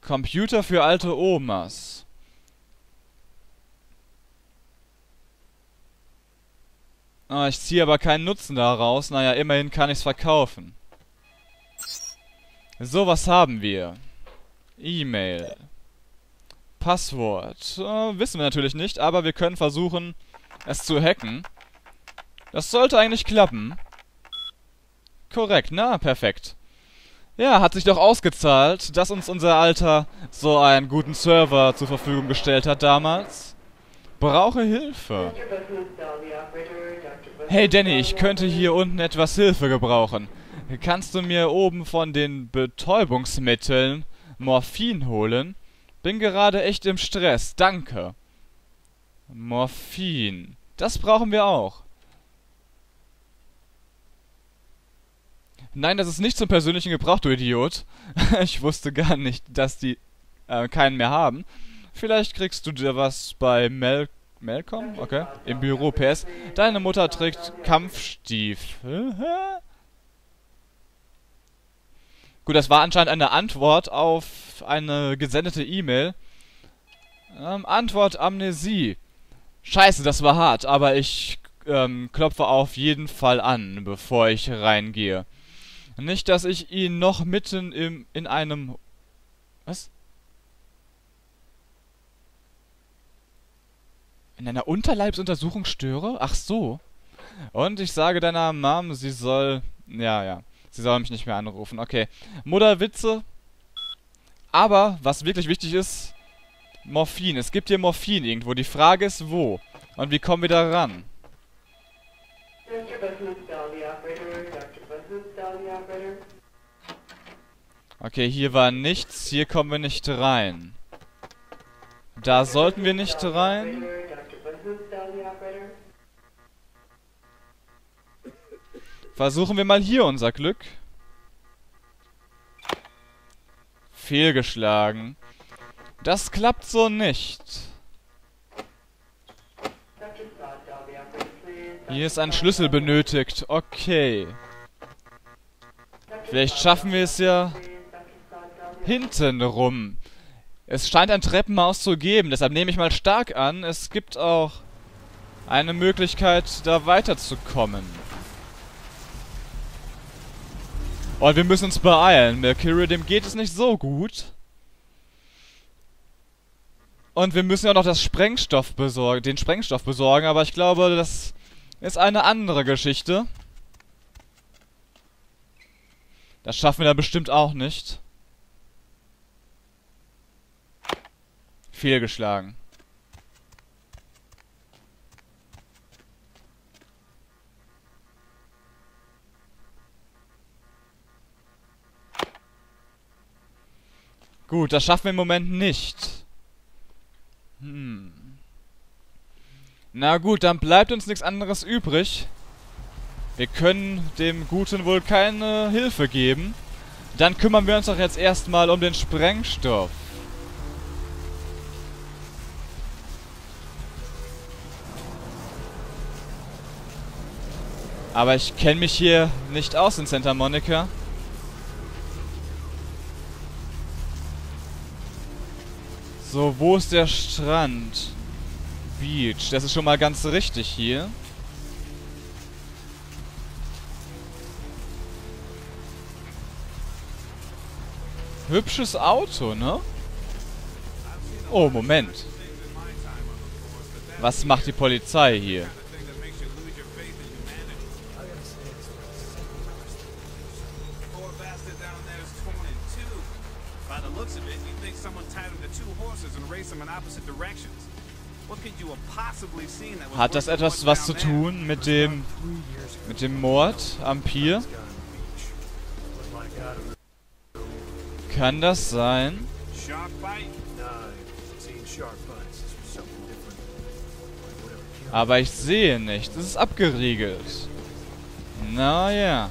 Computer für alte Omas. Ah, ich ziehe aber keinen Nutzen daraus. Naja, immerhin kann ich es verkaufen. So, was haben wir? E-Mail. Passwort. Wissen wir natürlich nicht, aber wir können versuchen, es zu hacken. Das sollte eigentlich klappen. Korrekt, na, perfekt. Ja, hat sich doch ausgezahlt, dass uns unser Alter so einen guten Server zur Verfügung gestellt hat damals. Brauche Hilfe. Hey Danny, ich könnte hier unten etwas Hilfe gebrauchen. Kannst du mir oben von den Betäubungsmitteln Morphin holen? Bin gerade echt im Stress, danke. Morphin. Das brauchen wir auch. Nein, das ist nicht zum persönlichen Gebrauch, du Idiot. Ich wusste gar nicht, dass die keinen mehr haben. Vielleicht kriegst du dir was bei Malcolm? Okay. Im Büro, PS. Deine Mutter trägt Kampfstiefel. Gut, das war anscheinend eine Antwort auf eine gesendete E-Mail. Antwort Amnesie. Scheiße, das war hart, aber ich klopfe auf jeden Fall an, bevor ich reingehe. Nicht, dass ich ihn noch mitten in einem... Was? In einer Unterleibsuntersuchung störe? Ach so. Und ich sage deiner Mom, sie soll... Ja. Sie soll mich nicht mehr anrufen. Okay. Mutterwitze. Aber, was wirklich wichtig ist... Morphin. Es gibt hier Morphin irgendwo. Die Frage ist, wo? Und wie kommen wir da ran? Okay, hier war nichts. Hier kommen wir nicht rein. Da sollten wir nicht rein. Versuchen wir mal hier unser Glück. Fehlgeschlagen. Das klappt so nicht. Hier ist ein Schlüssel benötigt. Okay. Vielleicht schaffen wir es ja hinten rum. Es scheint ein Treppenhaus zu geben, deshalb nehme ich mal stark an, es gibt auch eine Möglichkeit, da weiterzukommen. Und wir müssen uns beeilen. Mercury, dem geht es nicht so gut. Und wir müssen ja noch den Sprengstoff besorgen, aber ich glaube, das ist eine andere Geschichte. Das schaffen wir dann bestimmt auch nicht. Fehlgeschlagen. Gut, das schaffen wir im Moment nicht. Na gut, dann bleibt uns nichts anderes übrig. Wir können dem Guten wohl keine Hilfe geben. Dann kümmern wir uns doch jetzt erstmal um den Sprengstoff. Aber ich kenne mich hier nicht aus in Santa Monica. So, wo ist der Strand? Beach. Das ist schon mal ganz richtig hier. Hübsches Auto, ne? Oh, Moment. Was macht die Polizei hier? Hat das etwas was zu tun mit dem Mord am Pier? Kann das sein? Aber ich sehe nichts. Es ist abgeriegelt. Naja.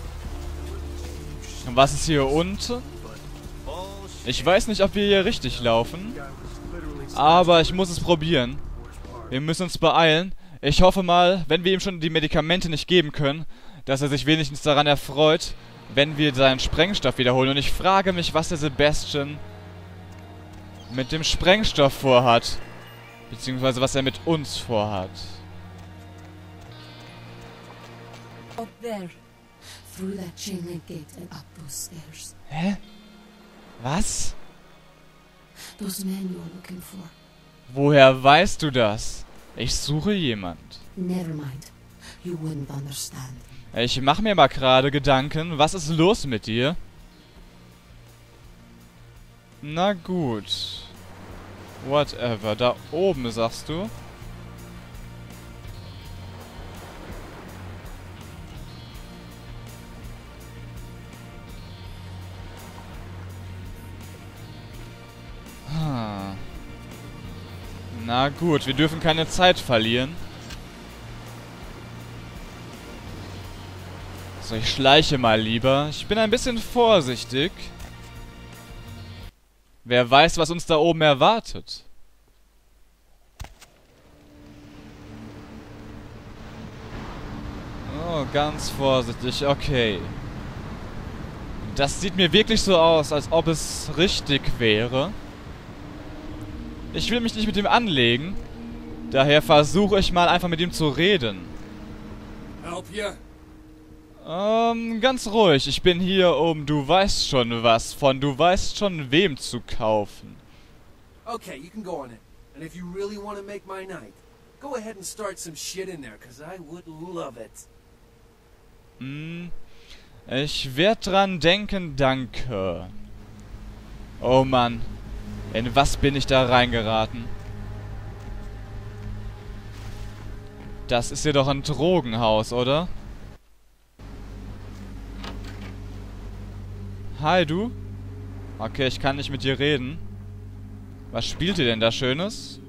Und was ist hier unten? Ich weiß nicht, ob wir hier richtig laufen. Aber ich muss es probieren. Wir müssen uns beeilen. Ich hoffe mal, wenn wir ihm schon die Medikamente nicht geben können, dass er sich wenigstens daran erfreut, wenn wir seinen Sprengstoff wiederholen. Und ich frage mich, was der Sebastian mit dem Sprengstoff vorhat. Beziehungsweise was er mit uns vorhat. Up there. Through that chain link gate and up those stairs. Hä? Was? Those men you're looking for. Woher weißt du das? Ich suche jemand. Never mind. You wouldn't understand. Ich mache mir mal gerade Gedanken. Was ist los mit dir? Na gut. Whatever. Da oben, sagst du? Na gut, wir dürfen keine Zeit verlieren. So, ich schleiche mal lieber. Ich bin ein bisschen vorsichtig. Wer weiß, was uns da oben erwartet. Oh, ganz vorsichtig, okay. Das sieht mir wirklich so aus, als ob es richtig wäre. Ich will mich nicht mit ihm anlegen. Daher versuche ich mal einfach mit ihm zu reden. Help you? Ganz ruhig. Ich bin hier, um du weißt schon was von du weißt schon wem zu kaufen. Okay, you can go on it. And if you really want to make my night, go ahead and start some shit in there, cause I would love it. Ich werde dran denken, danke. Oh Mann. In was bin ich da reingeraten? Das ist hier doch ein Drogenhaus, oder? Hi, du? Okay, ich kann nicht mit dir reden. Was spielt ihr denn da Schönes?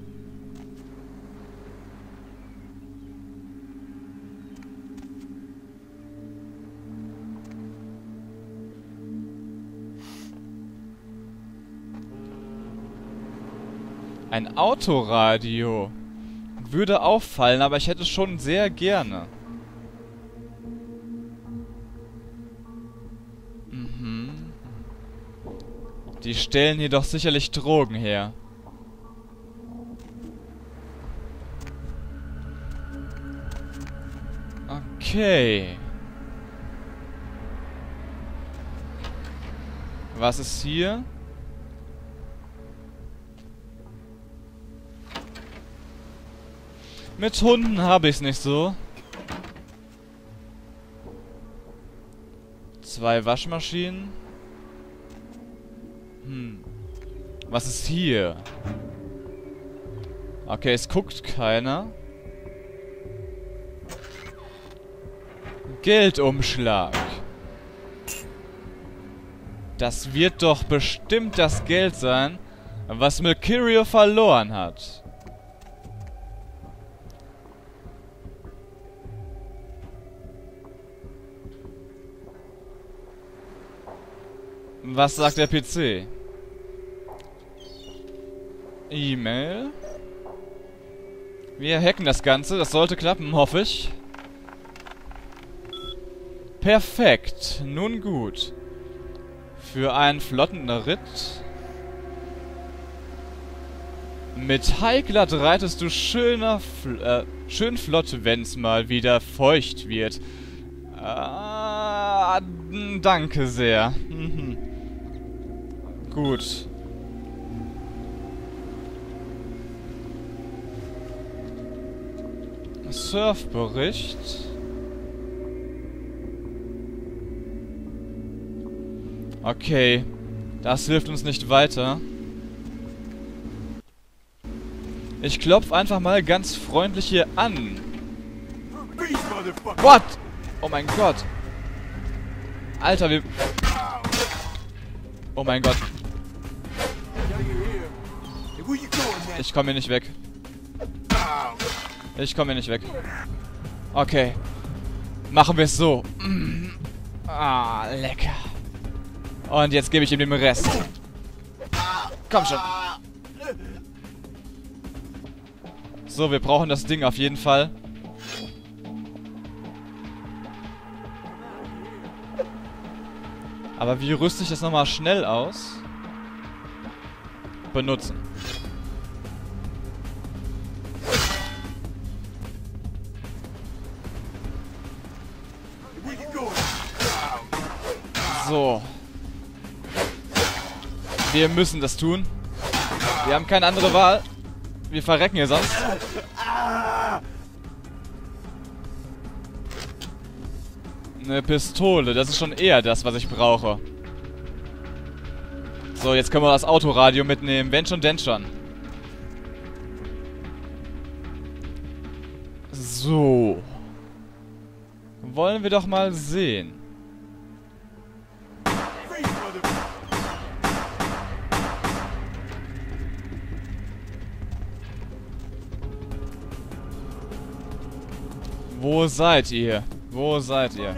Ein Autoradio. Würde auffallen, aber ich hätte es schon sehr gerne. Die stellen hier doch sicherlich Drogen her. Okay. Was ist hier? Mit Hunden habe ich es nicht so. 2 Waschmaschinen. Was ist hier? Okay, es guckt keiner. Geldumschlag. Das wird doch bestimmt das Geld sein, was Mercurio verloren hat. Was sagt der PC? E-Mail. Wir hacken das Ganze. Das sollte klappen, hoffe ich. Perfekt. Nun gut. Für einen flotten Ritt. Mit Highglatt reitest du schön flott, wenn's mal wieder feucht wird. Danke sehr. Gut. Surfbericht. Okay. Das hilft uns nicht weiter. Ich klopfe einfach mal ganz freundlich hier an. What? Oh mein Gott. Alter, wir... Oh mein Gott. Ich komme hier nicht weg. Ich komme hier nicht weg. Okay. Machen wir es so. Ah, lecker. Und jetzt gebe ich ihm den Rest. Komm schon. So, wir brauchen das Ding auf jeden Fall. Aber wie rüste ich das nochmal schnell aus? benutzen. So. Wir müssen das tun. Wir haben keine andere Wahl. Wir verrecken hier sonst. Eine Pistole, das ist schon eher das, was ich brauche. So, jetzt können wir das Autoradio mitnehmen. Wenn schon, denn schon. So. Wollen wir doch mal sehen. Wo seid ihr? Wo seid ihr?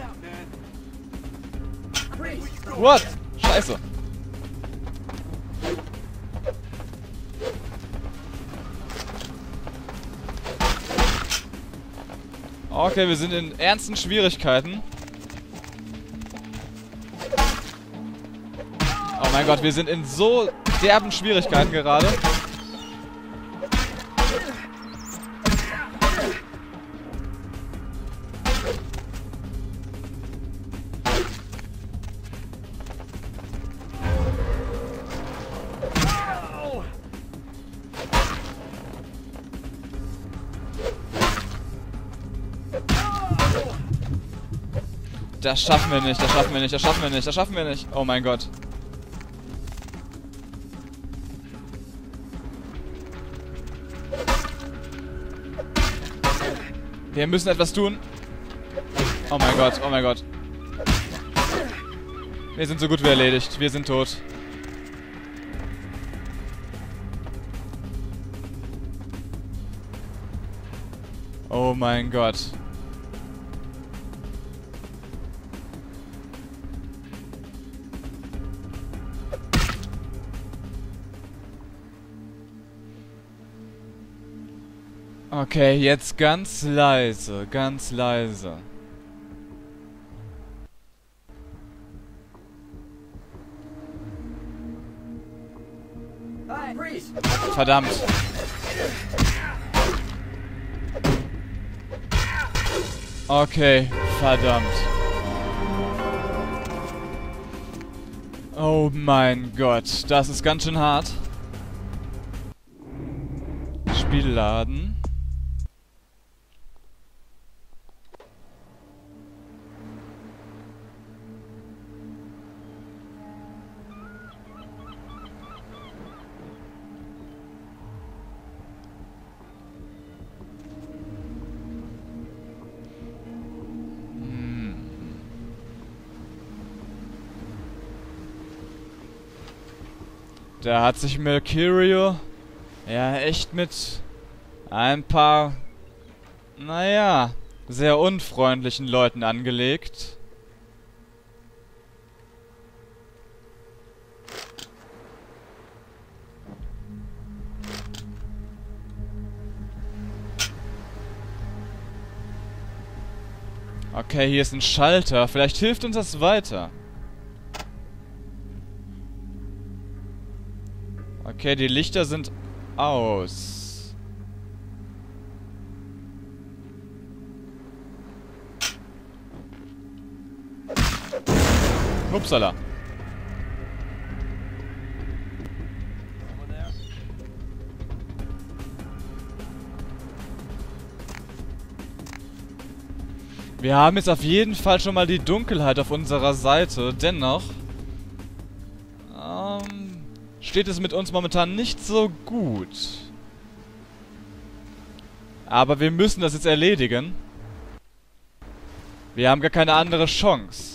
What? Scheiße. Okay, wir sind in ernsten Schwierigkeiten. Oh mein Gott, wir sind in so derben Schwierigkeiten gerade. Das schaffen wir nicht, das schaffen wir nicht, das schaffen wir nicht, das schaffen wir nicht. Oh mein Gott. Wir müssen etwas tun. Oh mein Gott, oh mein Gott. Wir sind so gut wie erledigt. Wir sind tot. Oh mein Gott. Okay, jetzt ganz leise, ganz leise. Verdammt. Okay, verdammt. Oh mein Gott, das ist ganz schön hart. Spiel laden. Da hat sich Mercurio ja echt mit ein paar, naja, sehr unfreundlichen Leuten angelegt. Okay, hier ist ein Schalter. Vielleicht hilft uns das weiter. Okay, die Lichter sind aus. Upsala. Wir haben jetzt auf jeden Fall schon mal die Dunkelheit auf unserer Seite. Dennoch steht es mit uns momentan nicht so gut. Aber wir müssen das jetzt erledigen. Wir haben gar keine andere Chance.